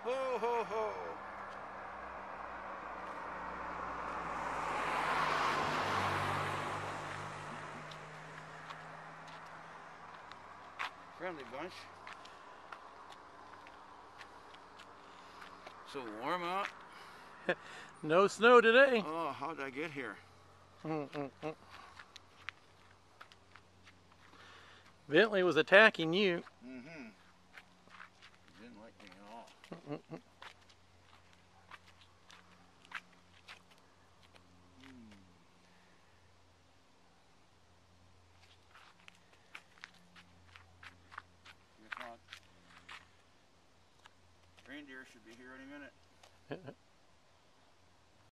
Ho, ho, ho. Friendly bunch. So warm out. No snow today. Oh, how'd I get here? Bentley was attacking you. Mm-hmm. Didn't like me at all. Reindeer should be here any minute.